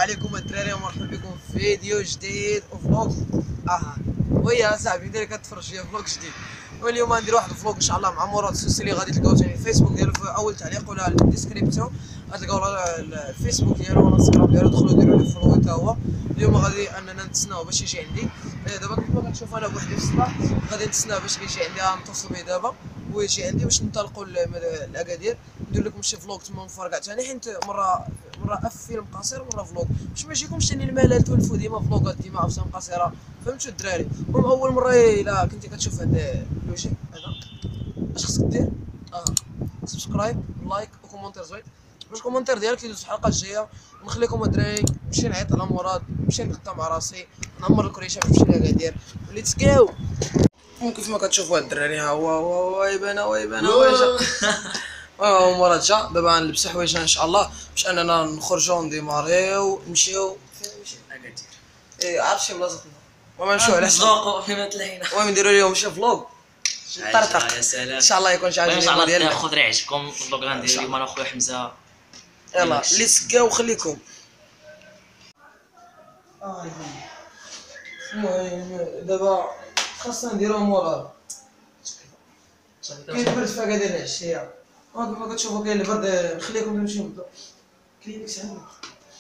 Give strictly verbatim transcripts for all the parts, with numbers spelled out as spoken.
عليكم الدراري ومرحبا بكم في فيديو جديد وفلوق. اه ويا صاحبي انت اللي كتفرج فيا فلوق جديد. واليوم غندير واحد الفلوق ان شاء الله مع مراد السوسي اللي غادي تلقاو ثاني الفيسبوك ديالو في اول تعليق ولا الديسكريبسيون، غتلقاو الفيسبوك ديالو والانستغرام ديالو، دخلوا ديروا لي فولو حتى هو. اليوم غادي اننا نتسناو باش يجي عندي دابا كيما كتشوف انا بوحدي في الصباح، غادي نتسناو باش يجي عندي، نتصل به دابا ويجي عندي باش ننطلقوا لاكادير، ندير لكم شي فلوق تما مفرقع ثاني، حيت مره مره اف فيلم قصير مره فلوق باش ما يجيكمش ثاني الملل تولفوا ديما فلوقات ديما افلام قصيره، فهمتوا الدراري؟ المهم اول مره الا كنتي كتشوف هذا الوجه هذا اش خصك دير؟ اه سبسكرايب لايك وكومونتير زوين باش الكومونتير ديالك يدوز في الحلقه الجايه. ونخليكم الدراري نمشي نعيط على مراد، نمشي نغدا مع راسي، نعمر الكريشه باش نمشي لاكادير. ليتس جو. كيف ما كتشوفوا الدراري ها هو هو يبان هو يبان هو جا اه مراد جا. دابا غنلبسو حوايجنا ان شاء الله باش اننا نخرجوا نديماريو نمشيو فين نمشيو لاكادير. ايه عرفت شي بلاصه المهم نمشيو على حسب نزوقوا فيما تلاهينا. المهم نديرو اليوم شي فلوق نطرطق. يا سلام ان شاء الله يكون شي حاجه ان شاء الله ديالنا. ناخذ راه يعجبكم الفلوق غندير اليوم انا وخويا حمزه. يلا ليتس جو خليكم. المهم دابا خاصنا نديرو مراد، كاين برد في اكادير العشيه كما كتشوفوا، كاين البرد. نخليكم نمشيو نبداو. كاين ديك عندك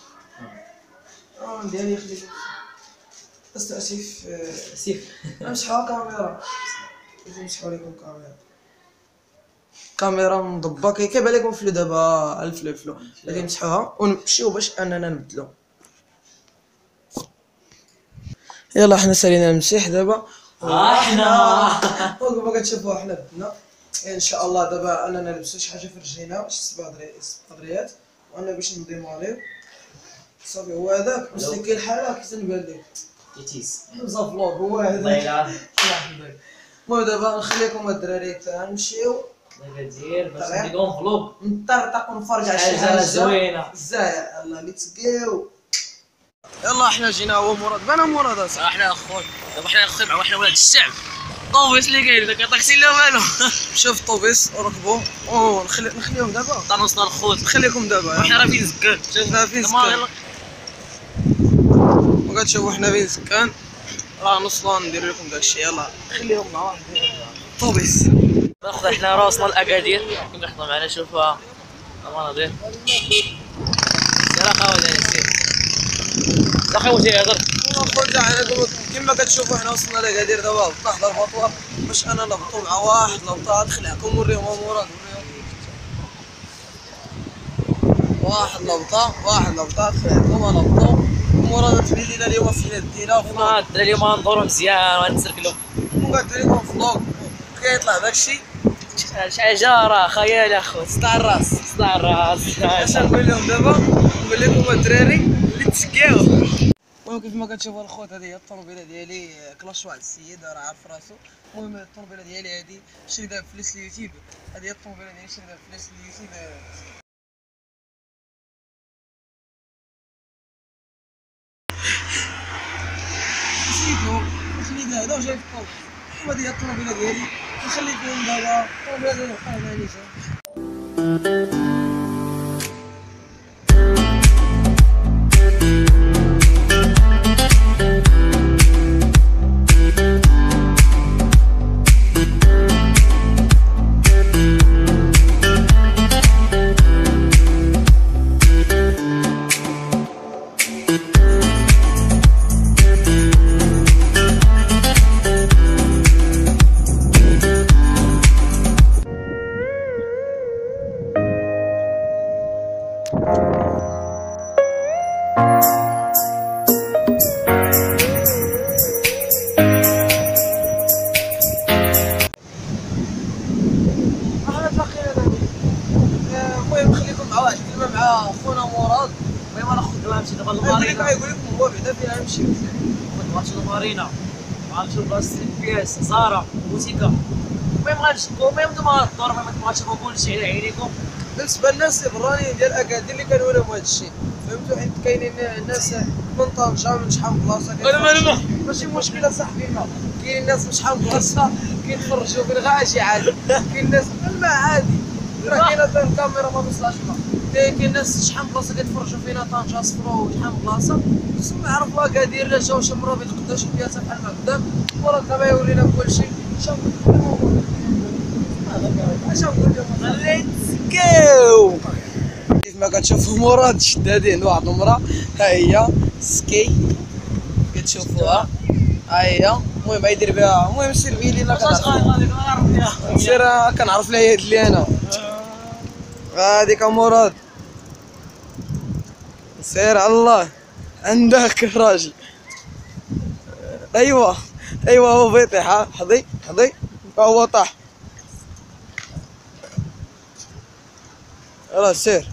اه ديالي خليكم استاسف سيف نمسحوا الكاميرا، نمسحوا لكم الكاميرا كاميرا مضبه كيبان لكم فلو. دابا الفلو الفلو غادي نمسحوها ونمشيو باش اننا نبدلو. يلا حنا سالينا المسيح دابا احنا كما كتشوفوا حنا بدنا ان شاء الله. دابا اننا نلبسو شي حاجه في رجلينا، شي سبادريات، وانا باش نديماريو صافي. هو هذاك باش كاين الحاله كي تنبان لك تيتيز حمزه فلوق هو هذاك. الله يلاه. المهم دابا نخليكم الدراري نمشيو لاكادير باش نديرو فلوق نطرطق ونفرجع شي حاجه حاجه زوينه زايا. يلا ليتس جو. يلا حنا جينا هو مراد بنا مراد اصاحبي. احنا اخويا دابا حنا اخويا مع حنا ولاد الشعب. طوبيس اللي كاين داك طاكسي لا والو. شوف الطوبيس وركبوا ونخلي نخليهم دابا حتى نوصلوا للخوت. نخليكم دابا حنا راه فين زكان. شوفنا فين سكان وكتشوفوا حنا فين سكان، راه نوصلوا ندير لكم داكشي. يلا خليهم مع واحد الطوبيس. اخويا حنا راه وصلنا لاكادير كما حنا معنا. شوفوا المناظر. سير اخويا سير اخويا واش يهضر خويا عليكم. كما كتشوفوا حنا وصلنا لاكادير دابا نحضر الفطور باش انا نهبطوا مع واحد لوطا. نخلعكم نوريهم مراد، نوريهم واحد لوطا واحد لوطا نخلعكم نهبطوا. مراد تبين لينا اليوم فين دينا ما الدراري اليوم غندورو مزيان وغنتسركلو وغندير لكم فلوق كيطلع داكشي شي حاجه راه خيال اخويا. صداع الراس صداع الراس. اش نقول لهم دابا؟ نقول لكم الدراري اللي تسكاو. المهم كيف ما كتشوفوا الخوت، هذه هي الطوموبيله ديالي كلاش واحد السيد راه عارف راسو. المهم الطوموبيله ديالي هذه شريتها بفلوس اليوتيوب. هذه هي الطوموبيله ديالي شريتها بفلوس اليوتيوب. نسيتو خليت هذا وجاي في الطوب. وهذه هي الطوموبيله ديالي نخليكم دابا الطوموبيله ديالي بقى مانيشا. المهم نخليكم مع واحد الكلمه مع خونا مراد. المهم انا خدام نمشي دابا يقول لك للمارينا. يقول لكم هو بعدا فيها نمشي غنمشي للمارينا غنمشيو لبلاصه البياس زهره بوتيكا. المهم غنجبدو المهم نتوما الدور. المهم نتوما تشوفوا كلشي على عينيكم. بالنسبه للناس البرانيين ديال اكادير اللي كانوا لهم هذا الشيء، فهمتوا؟ حيت كاينين الناس من طنجه من شحال من بلاصه. ماشي مشكله صاحبي، ما كاين الناس من شحال من بلاصه كيتفرجوا في الغاشي عادي. كاين الناس ما عادي راه كاينه الكاميرا ما توصلهاش. كاين الناس شحال من بلاصه كيتفرجوا فينا طنجة صفرا وشحال من بلاصه، خصنا نعرفوا اكادير لا جاو شي مره بيت قداش بياسه بحال ما قدام، وراه دابا يولينا كلشي شوف اش نقول لكم ليتس جو. كيف ما كتشوفوا مراد شدادين واحد المراه، ها هي سكي كتشوفوها، ها هي المهم غيدير بها، المهم سير بيلي لا كتعرف سير كنعرف لها يد لي انا هاديك مراد، سير على الله عندك راجل. ايوا ايوا هو بيطيح، حظي حظي هو طاح. يلا سير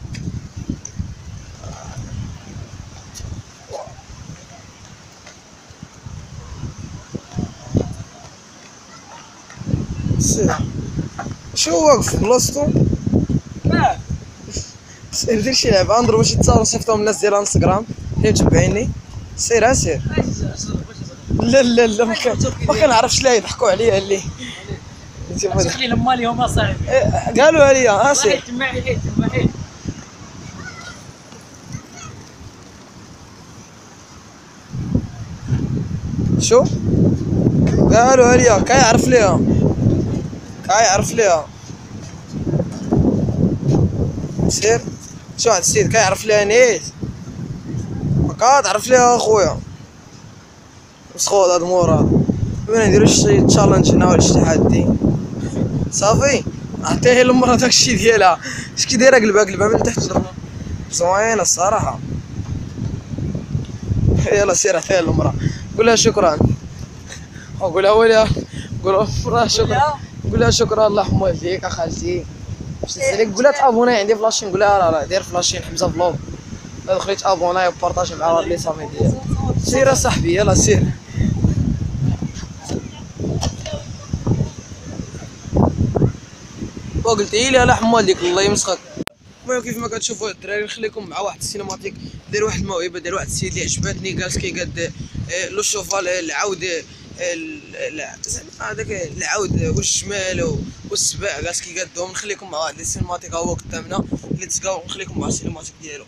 سير شو واقف بلاصتو؟ لا سير دير شي لعبه نضربو شي تصاور نصيفطهم للناس ديال انستغرام اللي متبعيني. سير سير لا لا لا ما كنعرفش لا يضحكوا عليا اللي خلي لما اليوم اصاحبي قالوا لي ها سير شو قالوا لي كيعرف ليها كيعرف ليها سير شو هاد السيد كيعرف ليها نيت كتعرف ليها اخويا مسخوط هاد مراد. بغينا نديرو شي تشالنج هنا ولا شي تحدي صافي عطيه للمرا داكشي ديالها. اش كي دايره قلبها قلبها من تحت للفوق زوينه الصراحه. يلا سير عطيها للمرا قول لها شكرا قول لها ويلي قول لها شكرا قول لها شكرا الله يرحم والديك اخالتي عليك. قول لها تابوناي عندي فلاشين قول لها راه داير فلاشين حمزه فلوب دخلي تابوناي وبارطاجي مع لي صافي ديالك. سير اصاحبي يلا سير. وقلتي لي الله يرحم والديك الله يمسخك. المهم كيف ما كتشوفوا الدراري نخليكم مع واحد السينماتيك داير واحد الموهبه دار واحد السيد اللي عجباتني جالس كيقاد لو شوفال العود زعما هذاك العود والشمال والسباع جالس كيقادهم. نخليكم مع واحد السينماتيك هو قدامنا اللي تسقاو نخليكم مع السينماتيك ديالو.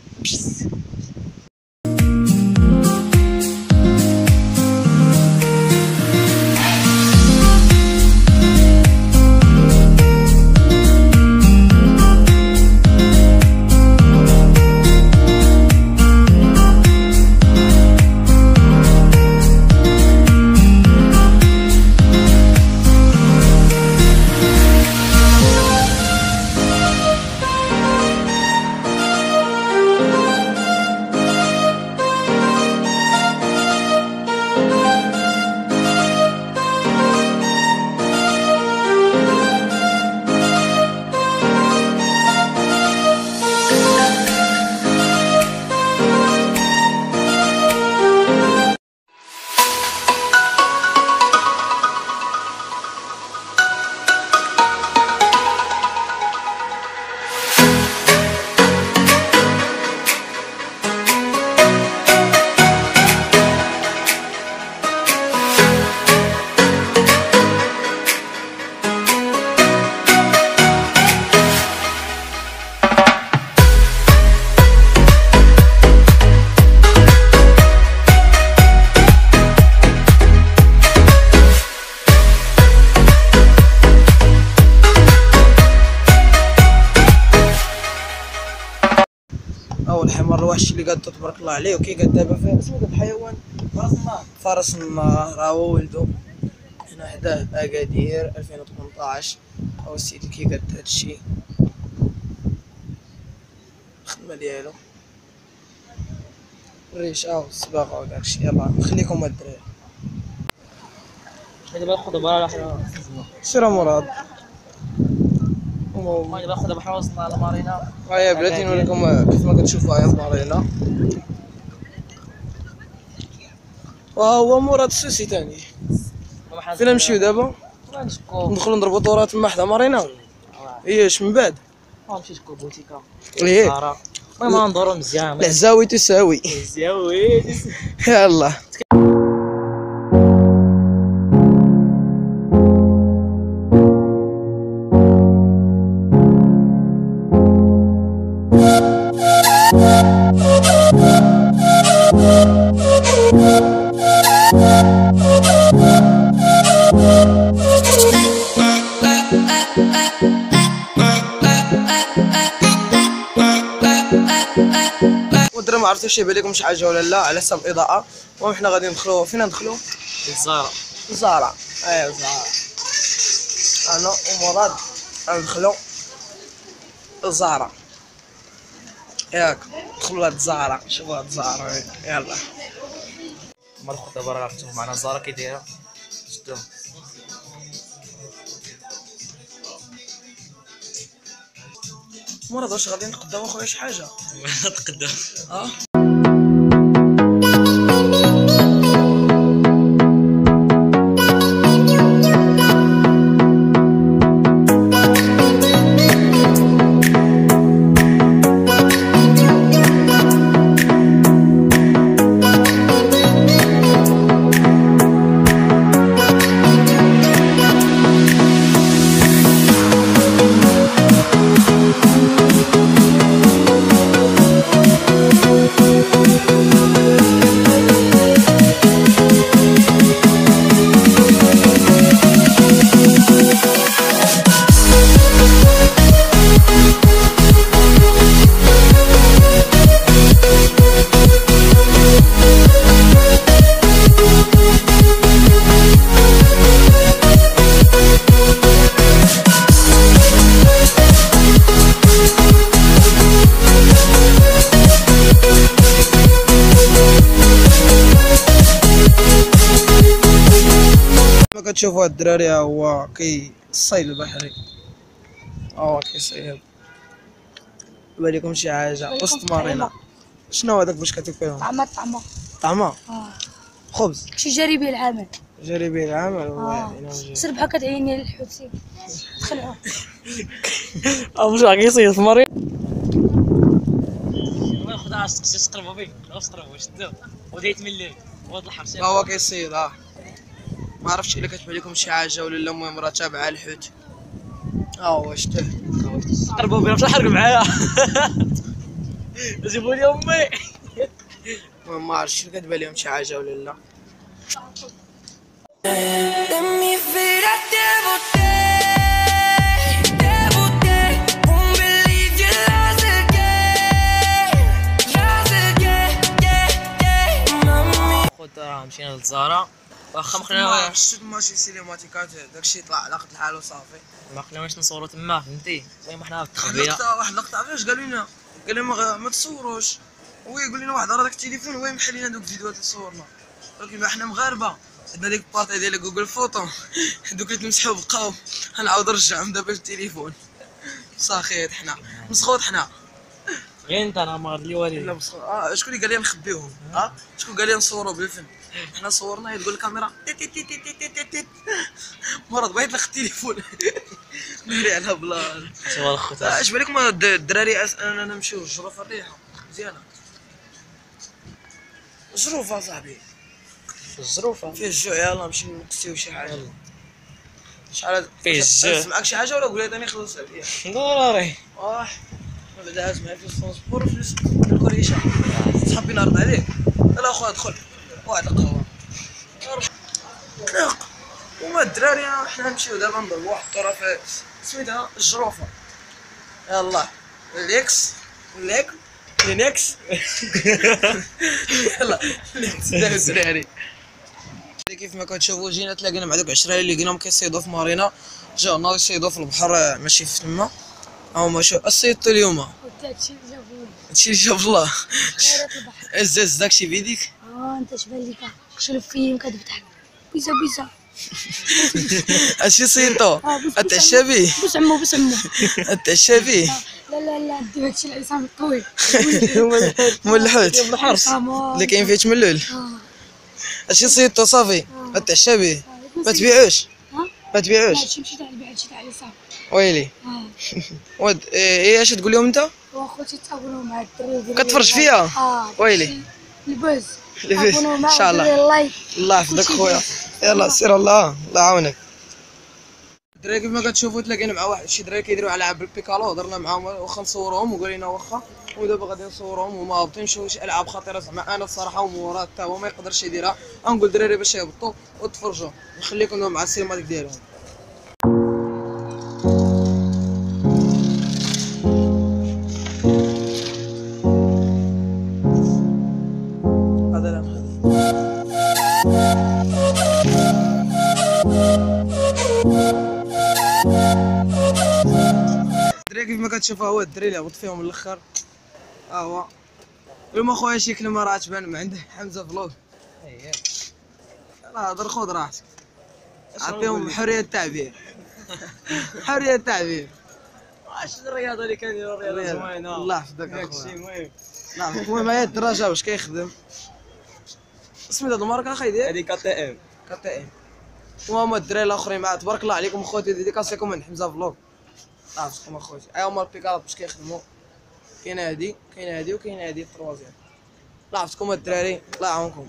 اول حمار الوحش اللي قاد تبارك الله عليه وكيقاد دابا فيه اسمو داك الحيوان فرس النهار. فرس النهار ها هو ولدو هنا حداه اكادير ألفين وثمنطاش. هو السيد اللي كيقاد هادشي الخدمه ديالو الريش ها هو السباقه وداكشي. يلا نخليكم هاد الدراري دابا ناخذ برا حنا سير مراد. المهم دابا ناخذ بحال وصلنا لمارينا. هيا بلاتي نوريكم كيف ما كتشوفوا هاهي مارينا وها هو مراد السوسي تاني. فين نمشيو دابا؟ ندخلو نضربو طورات تما حدا مارينا اياش من بعد نمشي نشكو بوتيكا ايه المهم ندورو مزيان العزاوي تساوي الزاوي يلا. ودرا ما عرفتش يبان لكم شي حاجه ولا لا على حسب الاضاءه. المهم حنا غادي ندخلوا فين ندخلوا؟ الزهرة. الزهرة. ايوا الزهرة. انا ومراد غندخلوا الزهرة. ياك ندخلوا لهاد الزهرة. شوفوا هاد الزهرة يلا. ما الخوت دابا راه غتشوفوا معنا الزهرة كي دايرة. شدوها. مراد واش غادي نقداو اخويا شي حاجة؟ تقدم. اه كتشوفوا هاد الدراري ها هو كيصيد البحري. ها هو كيصيد. يبان لكم شي حاجه وسط مارينا. شنو هذاك باش كتاكلهم؟ طعمة طعمة طعمه اه خبز. شي جاري به العمل. جاري به العمل اه والله. سير بحال كتعيني للحوتي تخلعو. اه واش راه كيصيد في مريض. والله خدها سقسي تقربوا به. خلاص تقربوا شدو. وديت من الليل. وهاد الحرس. ها هو كيصيد. اه ما عرفتش الا كتبان لكم شي حاجه ولا لا. المهم راه تابعه الحوت. ها هو شتاه. قربوا بينا باش نحرق معايا. جيبوا لي امي. المهم ما عرفتش الا كتبان لهم شي حاجه ولا لا. خوت راه مشينا للزهرة. واخا ما ما خلينا عرفتش تما شي سينماتيكات داكشي يطلع على قد الحال وصافي. ما خليناش نصوروا تما فهمتي. المهم حنا واحد بالتخبيه. اللقطه واحد اللقطه عرفتش قالوا لنا؟ قال لنا ما, ما تصوروش. هو يقول لنا واحد راه داك التليفون هو يمحي لنا دوك الفيديوهات اللي صورنا. ولكن حنا مغاربه عندنا ديك البارطي ديال جوجل فوتو. دوك اللي تمسحوا بقاو غنعاود نرجعهم دابا للتليفون. ساخيت حنا مسخوط حنا. غير انت انا ما غادي لا والي. مسخوط. اه شكون اللي قال لي نخبيوهم؟ اه شكون قال لي نصوروا بالفن؟ حنا صورنا تقول الكاميرا تيت تيت تيت تيت تيت تيت. مرض بغيت ناخذ التليفون. نوري على بلان. شوف الخوت. اش بالكم الدراري انا نمشيو للجروفه الريحه مزيانه. جروفه صاحبي الظروفه فيه الجوع. يلا نمشي نكسيو شي حاجه. شحال فيه الجوع. معاك شي حاجه ولا قول لي ثاني خلص عليا؟ ضروري. واه ما بعدا هاز معايا فلوس ترونسبور وفلوس الكوريشه. صاحبي نرد عليك. يلا اخويا دخل واحد القهوه. طلق. وما الدراري حنا نمشيو دابا نضربو واحد الطرف سميتها الجروفه. يلا ليكس ليك لينكس. يلا ليكس دابا الدراري. كيف ما كتشوفوا جينا تلاقينا مع دوك عشرة اللي لقيناهم كيصيدوا في مارينا. جاو ناضي يصيدوا في البحر ماشي في تما. هاهما شوف الصيد اليوم. هادشي اللي جابوني هادشي اللي جاب الله. غيرات البحر. هز هز داكشي بيديك. اه انت شبان ليك شنو الفيلم كتفتح بيسا بيسا. هادشي صيدتو. اه بس اتعشى به. بس عمو بس عمو. اتعشى به. لا لا لا دير هادشي العصام الطويل. مول الحوت الحرس. اللي كاين فيه تملول. اه هادشي صيدتو صافي. اتعشى به. آه. ما تبيعوش ها ما تبيعوش. هادشي مشيت على البيع هادشي تاع العصام. ويلي اه ود ايه اش تقول لهم انت؟ واخوتي تابونوا مع الدراري ديال كتفرج فيا؟ اه ويلي. البوز البوز. تابونوا إن مع شاء الله. الدراري اللايك. الله يحفظك خويا. يلا سير الله الله يعاونك. الدراري كيف ما كتشوفوا تلاقينا مع واحد شي دراري كيديروا العاب بالبيكالو. هضرنا معاهم واخا نصورهم وقال لنا واخا. ودابا غادي نصورهم وما هابطين نشوفوا شي العاب خطيره. زعما انا الصراحه ومورات حتى هو ما يقدرش يديرها. غنقول الدراري باش يهبطوا وتفرجوا. نخليكم مع السينماتيك ديالهم. كتشوفوا هو الدري اللي هبط فيهم من الاخر. ها هو اليوم اخويا شي كلمه راه تبان من عنده حمزه فلوغ. اييه راه هضر خذ راحتك، عطيهم حريه التعبير. حريه التعبير. واش الرياضه اللي كنديروا الرياضه زوينه الله يحفظك داك اخويا. الشيء مهم. نعم المهم هي الدراجه واش كيخدم سميت هاد الماركه اخاي ديالك هذيك تي ام كتي ام. وهما الدراري الاخرين مع تبارك الله عليكم اخوتي، ديديكاس لكم من حمزه فلوغ. عرفتكم اخوتي ها هما البيكارات باش كيخدموا. كاين هادي كاين هادي وكاين هادي التروازيام. عرفتكم الدراري الله يعاونكم.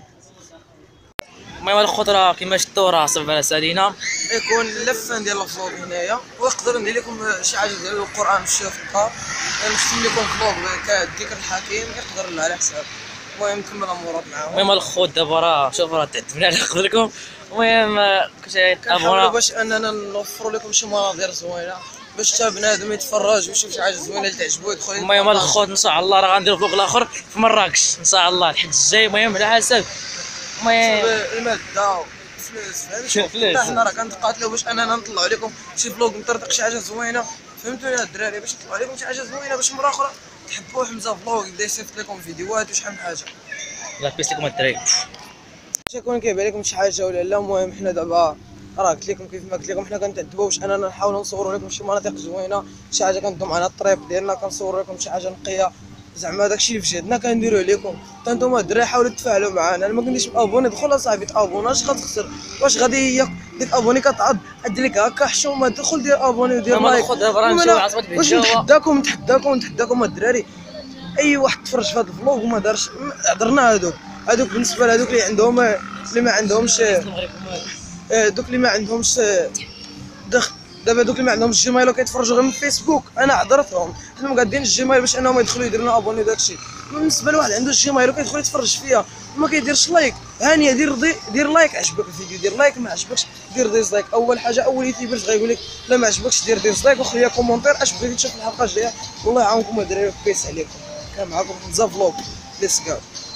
المهم الخوت راه كيما شفتوا راه صعب على سالينا. يكون لفان ديال الفلوغ هنايا، ويقدر ندير لكم شي حاجه ديال القران الشفقه، نشتم لكم فلوغ كالذكر الحكيم يقدر له على حساب. المهم نكمل امورات معاهم. المهم الخوت دابا راه شوف راه تعتمنا على قبلكم. المهم كنت كنحاولوا ابونا باش اننا نوفروا لكم شي مناظر زوينه باش حتى بنادم يتفرج ويشوف شي حاجه زوينه اللي تعجبو يدخل. المهم الخوت ان شاء الله راه غنديروا فوق الاخر في مراكش ان شاء الله الحد الجاي. المهم على حسب المهم الماده الفلوس فهمتي. فلوس. حنا راه كنتقاتلوا باش اننا نطلعوا لكم شي فلوق مطرطق شي حاجه زوينه فهمتوا يا الدراري، باش نطلعوا لكم شي حاجه زوينه باش مره اخرى تحبوا حمزه فلوق يبدا يصيفط لكم فيديوهات وشحال من حاجه. الله يبيس لكم الدراري. واش يكون كيبان لكم شي حاجه ولا لا. المهم حنا دابا راه قلت لكم كيف ما قلت لكم حنا كنتعذبوا باش اننا نحاولوا نصوروا لكم شي مناطق زوينه، شي حاجه كندوم على الطريق ديالنا كنصوروا لكم شي حاجه نقيه. زعما داكشي اللي في جهدنا كنديروه لكم. حتى نتوما الدراري حاولوا تفاعلوا معنا. انا ما كنتيش مابوني دخل اصاحبي تابونا اش غتخسر؟ واش غادي ياك ديك ابوني كتعض عدي لك هكا حشومه دخل دير ابوني ودير المهم لايك. الخوت دابا راه نمشيو عاصمة واش بالجوا. نتحداكم نتحداكم نتحداكم الدراري اي واحد تفرج في هذا الفلوغ وما دارش هضرنا هذوك هذوك بالنسبه لهذوك اللي عندهم اللي ما عندهمش آه، دوك اللي ما عندهمش آه، دخل. دابا دوك اللي ما عندهمش جيميل وكيتفرجوا غير من الفيسبوك انا عذرتهم حنا مقادين الجيميل باش انهم يدخلوا يديروا لنا ابوني داكشي. بالنسبه لواحد عنده الجيميل وكيدخل يتفرج فيا وما كيديرش لايك هانيه دير ضي دير لايك عجبك الفيديو دير لايك ما عجبكش دير ديزلايك. اول حاجه اول يوتيوبر غايقول لك لا ما عجبكش دير ديزلايك وخليها كومونتير اش بغيتي تشوف الحلقه الجايه. والله يعاونكم الدراري وبيس عليكم. كان معكم حمزه فلوق ليتس جو.